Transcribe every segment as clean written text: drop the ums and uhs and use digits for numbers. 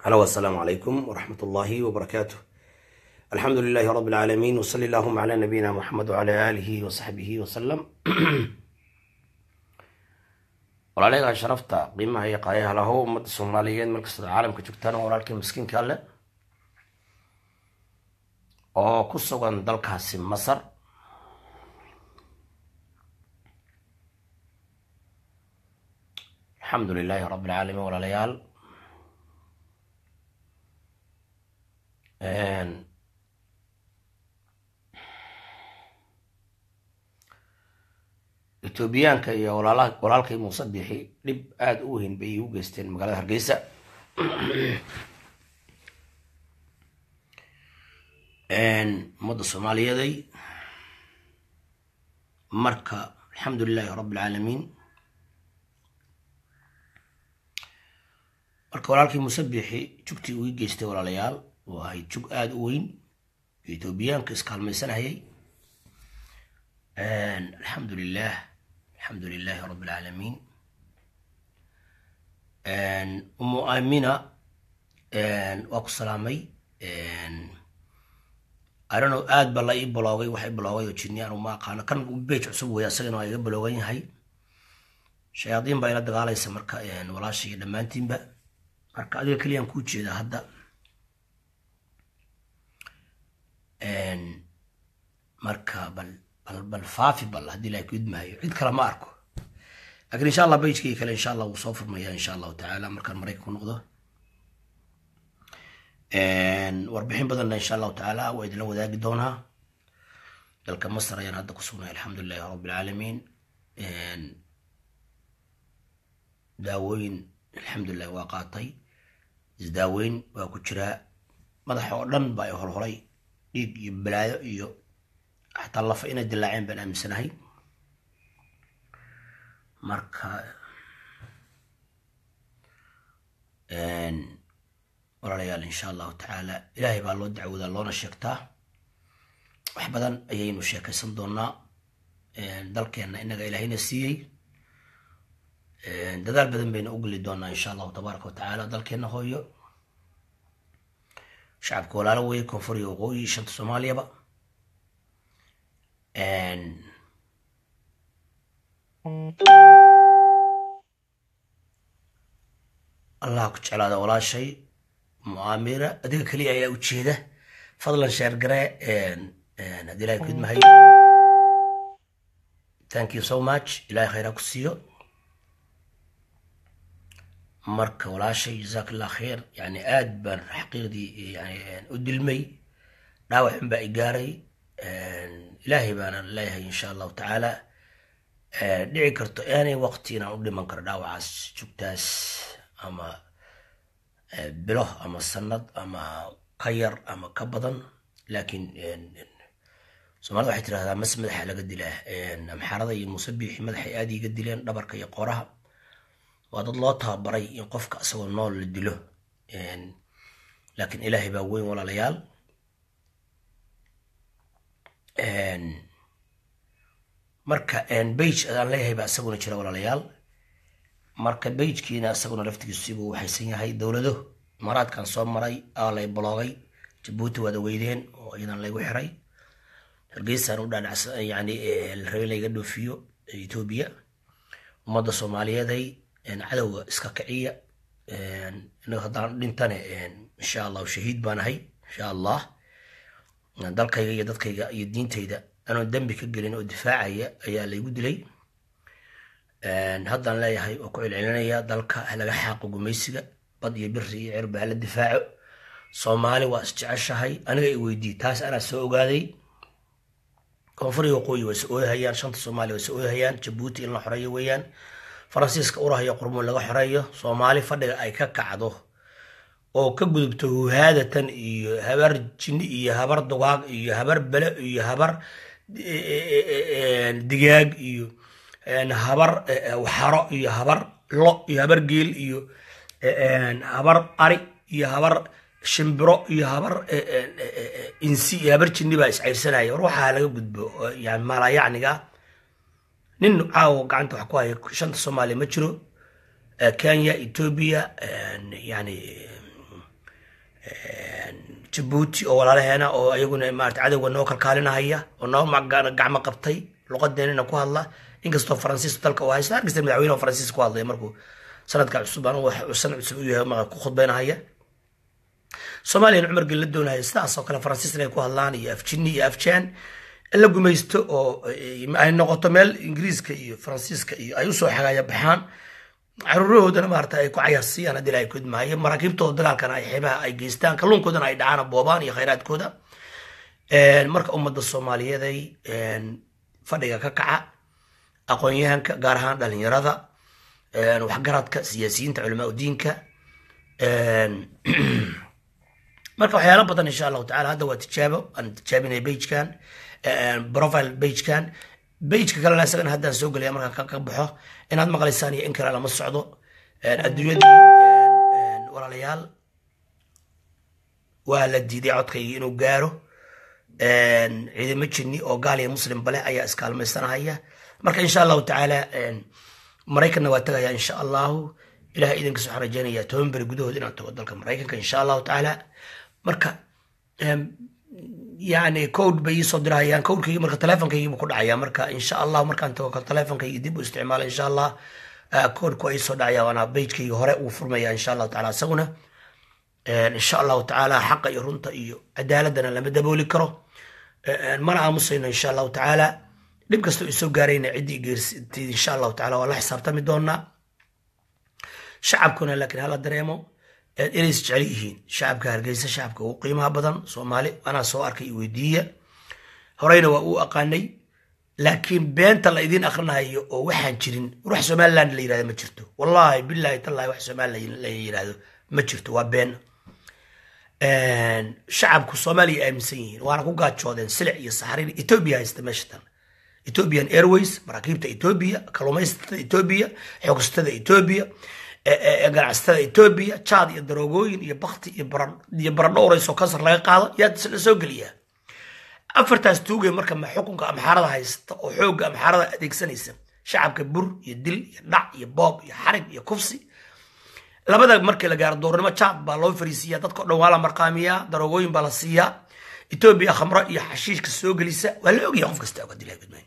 هلا والسلام عليكم ورحمة الله وبركاته. الحمد لله رب العالمين، وصلى اللهم على نبينا محمد وعلى آله وصحبه وسلم. walaaleyga sharafta qiimaha iyo qaayaha lahu ummadda Soomaaliyeed meel kasta caalamka joogtaan walaalkii miskiinka alle oo ku sugan dalkaasi Masar. alxamdulilaahi rabbil caalamiin walaalayaal. Etoobiyaanka iyo walaalkay Muuse Biixi dhib aad u weyn bay u geysteen magaalada Hargeysa. ummadda Soomaaliyeed marka alxamdulilaahi rabbil caalamiin. marka walaalkay Muuse Biixi jugtii uu geystay walaalayaal waa jug aad u weyn. Etoobiyaanka iskaalmaysanayay. الحمد لله رب العالمين. آمنة وأكو سلامي. I don't know aad bala ii baloogay waxay baloogay jinniyan uma aqaan kan beej cusub way asagana ay baloogan yahay shayaadiin baa ila dagaalaysa marka walaashii dhamaantiinba marka adiga kaliyan ku jeeda hadda marka bal faafi bal hadii la kudmaayo cid kala ma arko laakiin insha Allah beejkii kale insha Allah wuu soo furmaya insha Allah ta'ala markaan Mareykanka ku noqdo warbixin badan insha Allah ta'ala waa idin wadaagi doonaa dalka Masar ayaan hadda ku sugnay alxamdulilaahi rabbil caalamiin. daaweyn alxamdulillah waa qaatay isdaaweyn waa ku jira madaxa oo dhan baa horhoray dhiig iyo balaayo iyo حتى الله فإن الدلاعين بين أمسناهي مركا وراليال إن شاء الله تعالى إلهي بالله دعوة الله نشكته وحبذا أيين وشيكا سندونا دلك إنك إلهي نسيي دال بدن بين أقل دونا إن شاء الله تبارك وتعالى دلك إنه هو شعب كولالوي كونفوري وغوي شنط صوماليا بقى الله كجعل هذا ولا شيء مؤامرة أديك كلي أي وجهده فضلا شير قراء هذه لا يكون مهي. thank you so much إلهي خيرك السيو مركة ولا شيء جزاك الله خير يعني آد حقيقي يعني أدلمي راوح بقى قاري إلهي بانا الله إن شاء الله تعالى دعي كرتو يعني وقتنا أقول من كردا وعاس شكتاس أما بله أما السند أما خير أما كبضن لكن سمعت واحد هذا مسمى حلقة دله أم حرضي مصبي مدح آدي قد لين دبرك يقرها وهذا الله تبري ينقفك أسوى النار للدله لكن إلهي باوين ولا ليال marka page aan leeyahay ba asaguna jira walaalayaal marka page-kiina asaguna laftigiisu uu waxaysan yahay dawlado maraadkan soo maray oo la bloogay Djibouti wada weydeen oo idan lagu xiray Hargeysa u dhaadhacsan yani la rabay laga dhoofiyo Ethiopia ummadda Soomaaliyeed ay cadawga iska kiciya inuu hadaan dhintane insha Allah shahiid baan ahay insha Allah dalkayga iyo dadkayga iyo diintayda أنا دمي كجلين ودفاعية أيا اللي يقول لي هذا لا يهي وكل علنيا ذلك هلا حق وجميسك بدي بري عرب على الدفاع صومالي واستعش هاي أنا ويدي تاس أنا سوق هذه كونفري وقوي وسوي هيان شنط صومالي وسوي هيان جيبوتي إلنا حرية ويان فرنسيسك أوراه يقربون لغة حرية صومالي فدق أي كعده أو كجذبته هذا تن هبر جني هبر دقاق هبر بلا هبر دجاج iyo habar waxaro iyo habar lo iyo habar geel iyo habar ari iyo habar shimbiro iyo habar insi iyo habar jinni baa isciirsanaya ruuxa laga gudbo yani mala yacniga nin caaw gacanta wax ku hay shanta Soomaali ma jiro Kenya Ethiopia yani Djibouti oo walaalaheena oo ayaguna maartay cadawga noo kalkaalinahaya oo noo gacmo qabtay luqadeena ku hadla inkastoo Faransiis dalka oo haysta argista madaxweynaha Faransiis ku hadlay markuu sanadka cusub aan wax sanad cusub u yahay ma ku khudbaynahaya Soomaaliya Umar Gel doonaya sidaas oo kale Faransiis inay ku hadlaan iyo afjini iyo afjaan la gumaysto oo ay noqoto meel Ingiriiska iyo Faransiiska iyo ay u soo xagaaya baxaan caruurahoodana maartay ay ku cayaasiyaan hadii ay ku idmaayo maraakiibtooda dagaalkan ay xeebaha ay geystaan kalluunkoodana ay dhacaan boobaan iyo khayraadkooda marka ummadda Soomaaliyeed ay fadhiga ka kaca aqoon-yahanka gaar ahaan dhalinyarada waxgaradka siyaasiyiinta culimada diinka marka waxyaalo badan insha Allah taala hadda waa tijaabo aan tijaabinay page-kan profile page-kan page-ka kale asagana hadda soo galay marka ka baxo inaad maqlaysaan iyo in kale lama socdo adduunyadii walaalayaal waa la diiday codkayga inuu gaaro ciidamo jinni oo gaal iyo muslim bale ayaa iskaalmaysanaya marka insha Allah taala Mareykanna waa tagaya insha Allah ilaahay idinka soo xarajaynaya toban bari gudahood inaan tago dalka Mareykanka insha Allah taala marka يعني كود بيصو درايان كود كي مركا تليفون كي بكو دعيا مركا ان شاء الله مركا انت تليفون كي يديبو استعمال ان شاء الله كود كويسو دعيا وانا بيج كي هوري وفرميا ان شاء الله تعالى سونا ان شاء الله تعالى حق يرونتا iyo cadaaladana lama dabooli karo mana aamusayno insha Allah ta'ala dib kasto isoo gaarayna cidii geersitay insha Allah ta'ala wala xisaabtami doona shacabkuna laakiin hala dareemo inay isjecel yihiin shacabka Hargeysa shacabka ugu qiimaha badan Soomaali ana soo arkay weydiiya horeyna waa uu aqaanay laakiin beenta la idin akhrinayo oo waxaan jirin ruux Soomaaliland la yiraahdo ma jirto wallahi billahi tallahi wax Soomaaliland la yiraahdo ma jirto waa been shacabku Soomaaliya aaminsan yihiin waana ku gaajoodeen silic iyo saxariir Ethiopia haysta meeshan Ethiopian Airways maraakiibta Ethiopia kalluumaysatada Ethiopia xoogsatada Ethiopia ganacsatada Ethiopia Chad iyo daroogoyin iyo bakti iyo baradhowrayso kasar laga qaado yaa soo galiya afartaas tuugay marka ma xukunka amxaarada haysta oo xoog amxaarada adeegsanaysa shacabka bur iyo dil iyo dhac iyo boob iyo xarig iyo kufsi labada markii la gaar doornimo Chad baa loo fariisiyaa dadka dhan waa la marqaamiya daroogoyin baa la siiya Ethiopia khamra iyo xashiishka soo galisa waa la ogyahay qof kasta oo dilay gudmay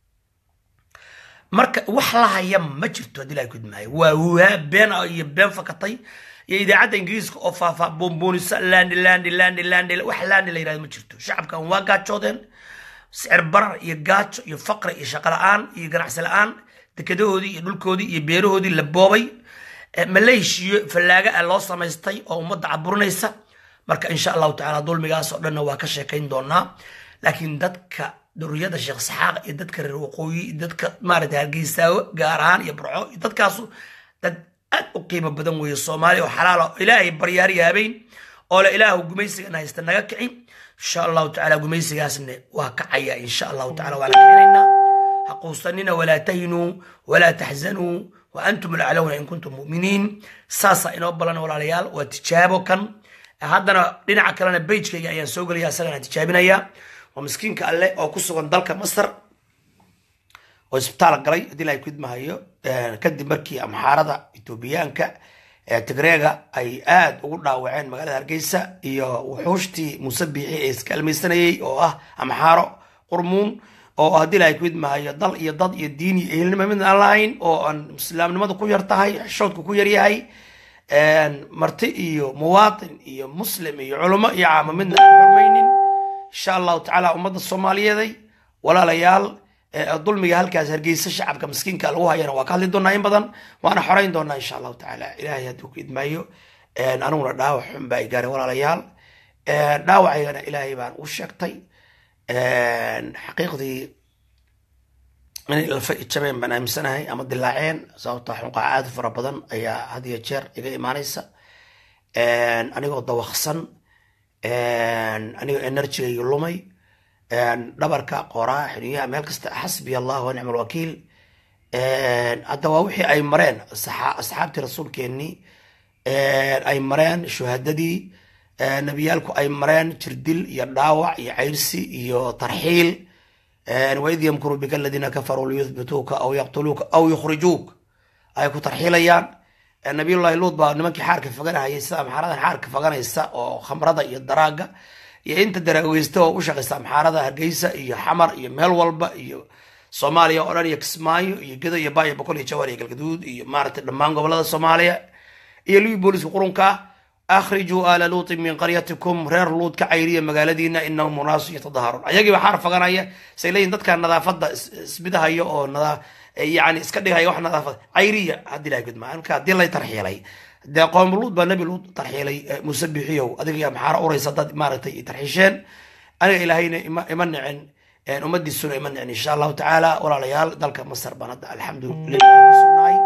marka wax la haya ma jirto dilay gudmay waa been iyo been fakatay iyo idaacada Ingiriiska oo faafa bombonisa land wax land la yiraahdo ma jirto shacabkan waa gaajoodeen sicir barar iyo gaajo iyo faqri iyo shaqo la'aan iyo ganacsi la'aan dekedahoodii iyo dhulkoodii iyo beerahoodii la boobay Malaysia falaaga loo samaystay oo ummadda caburinaysa marka insha Allah ta'ala dulmigaas oo dhan waa ka sheekayn doonaa laakiin dadka duriyada Sheekh Saxaaq iyo dadka reer waqooyi dadka maaragtay Hargeysa gaar ahaan iyo Burco dadkaas dad aad u qiimo badan weeyo Soomaali oo xalaal ah Ilaahay baryaari habeen oo la Ilaahu gumaysiga haysta naga kici insha Allah ta'ala gumaysigaasna waa kacaya insha Allah ta'ala wala keenayna haquusanina wala tahinu wala tahzanu wa antum al'alawna in kuntum mu'minin saasa inoo balan walaalayaal waa tijaabo kan haddana dhinaca kalena page-kayga ayaan soo galaya asagana tijaabinaya ومسكين كأله أو كسر ضلك مصر وسبتال قري دي لا يكيد مهيو كدي مركي أمحارضة إثيوبيان تجريجا أي آد وقلنا وعين مقالة هرجيسة يا وحوشتي مسبحي كلمة سنة أو أمحارة قرمون أو هدي لا يكيد مهيو ضل يضاد يديني إلنا من اللاين أو أن مسلم نمط كوير تهاي حشود كوير هاي مرتي يو مواطن يو مسلم يو علماء يا عام من الحرمين إن شاء الله تعالى أمد الصومالية ذي ولا ليال الظلم يهلك هرجيس الشعب كمسكين كالوها ينا وكالي دونا ينبضن وأنا حرين دونا إن شاء الله تعالى إلهي هدوك إدمايو أنا نور داوع باي قاري ولا ليال داوع أنا إلهي بان وشكتي حقيقتي من الفئة بنا مسنة هي أمد اللاعين صوت حقاعات فربضن أي هذه الجر إلى إيمانيسا أنا قد وخصن أنا إنرجي يلومي دبرك قراء حنيا ملك حسبي الله ونعم الوكيل الدواوحي أي مرين أصحابتي رسول كيني أي مرين شهددي نبيالكو أي مرين تردل يداوع يعيرسي يترحيل وإذ يمكر بك الذين كفروا ليثبتوك أو يقتلوك أو يخرجوك أيكو ترحيليان nabiyullaahi luud baa nimankii xaarka faganahayay sida amxaaradan xaarka faganaysa oo khamrada iyo daraaga iyo inta daraaweysta oo u shaqaysta amxaarada hargeysa iyo xamar iyo meel walba iyo soomaaliya oo dhan iyo kismaayo iyo gedo iyo baayo boqol iyo jawar iyo galgaduud iyo maaragtay dhammaan gobolada soomaaliya iyo luwi booliska qurunka akhrijuu aala luutin min qaryatikum reer luud ka cayriya magaaladiina inahum unaasu yatadaharuun ayagiiba xaar faganaya say leeyihin dadka nadaafada isbidahayo oo yani iska dhigaya wax nadaafad cayriya haddii ilahay gudmaa marka haddii lay tarxiilay dee qoom luud baa nabi luud tarxiilay musabixiyow adiga yaa maxaara uraysa dad maaragtay tarxiisheen aniga ilaahayna ima nicin ummadiisuna ima nicin insha allahu tacaala walaalayaal dalka masar baan hadda alxamdulilah kusugnahay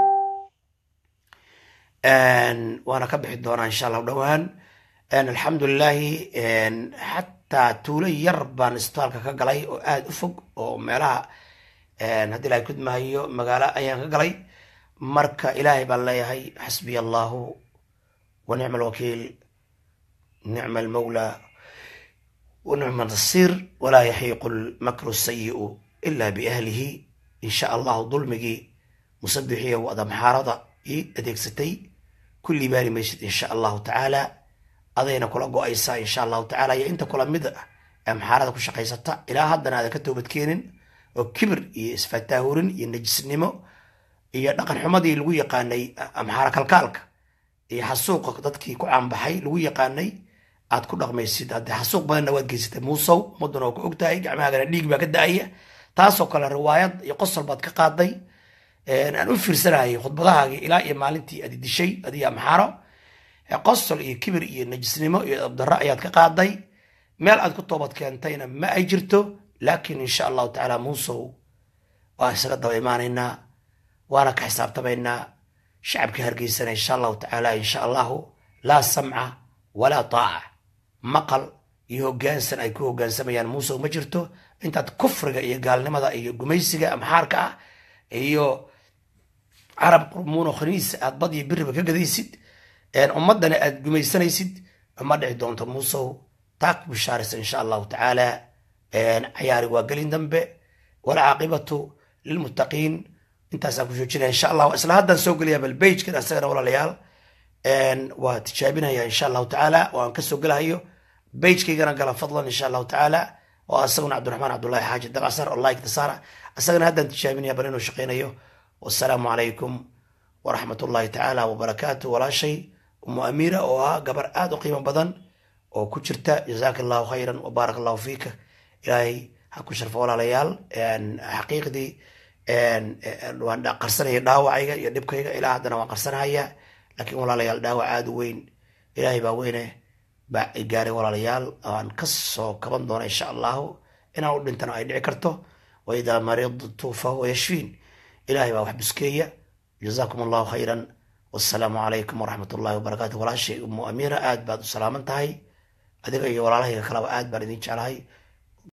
waana ka bixi doonaa insha allahu dhowaan alxamdulilahi xataa tuulo yar baan isbitaalka ka galay oo aada u fog oo meelaha haddii ilahay kudmahayo magaalo ayaan ka galay marka ilaahay baan leeyahay xasbiya allahu wa nicma alwakiil nicma almawla wa nicma nasiir walaa yaxiiqu lmakru sayi'u ila biahlihi insha allahu dulmigii musabixiya wada maxaarada ii adeegsatay kulli baari maysid insha allahu tacaala adayna kula go-aysaa insha allahu tacaala iyo inta kula mid ah ee maxaarada ku shaqaysata ilaa haddana aadan ka toobadkeenin oo kibir iyo isfataahurin iyo najisnimo iyo dhaqan xumadii lagu yaqaanay amxaara kalkaalka iyo xasuuqa dadkii ku caanbaxay lagu yaqaanay aad ku dhaqmaysid haddii xasuuq badanna waad geysatay muusow ummaduna oo ka ogtahay gacmahagana dhiig baa ka da-aya taasoo kale riwaayad iyo qosol baad ka qaaday aan u fiirsanayay khudbadahaagii ilaa iyo maalintii aad dishay adiga amxaaro qosol iyo kibir iyo najisnimo iyo abdarro ayaad ka qaaday meel aad ku toobad keentayna ma ay jirto laakiin insha allahu tacaala muusow waa isaga daba imaanaynaa waana ka xisaabtamaynaa shacabka hargeysana insha allahu tacaala insha allahu laa samca walaa taaca maqal iyo hoggaansan ay ku hoggaansamayaan muusow ma jirto intaad kufriga iyo gaalnimada iyo gumaysiga amxaarka ah iyo carab qurmuuno khaniis aad bad iyo biriba ka gadaysid ummadana aad gumaysanaysid ma dhici doonto muusow taa ku bishaaraysa insha allahu tacaala cayaari waa gelin dambe walcaaqibatu lilmuttaqiin intaasaan ku joojinaya insha allah isla haddaan soo gelaya bal beigekan asagana walaalayaal waa tijaabinaya insha allahu tacaala oo aan kasoo gelahayo beigekeygana gala fadlan insha allahu tacaala oo asaguna cabdiraxmaan cabdullahi xaaji dabcsar oo like tasaara asagana haddaan tijaabinaya bal inuu shaqeynayo wassalaamu calaykum waraxmat ullahi tacaala wabarakaatu walaashay umu amiira oo ah gabar aada u qiimo badan oo ku jirta jazaaka allahu khayran wabaarak allahu fiika ilaahay ha ku sharfo walaalayaal xaqiiqdii waan qarsanaya dhaawacayga iyo dhibkayga ilaa haddana waan qarsanahaya laakiin walaalayaal dhaawac aada u weyn ilaahay baa weyne baa gaaray walaalayaal aan kasoo kaban doona insha allahu inaan u dhintana ay dhici karto waidaa maridtu fahuwa yashfiin ilaahay baa wax buskeeya jazaakum allahu khayran wassalaamu calaykum waraxmat ullahi wabarakaatu walaashay umu amiira aad baad u salaaman tahay adiga iyo walaalahayga kaleba aad baan idin jeclahay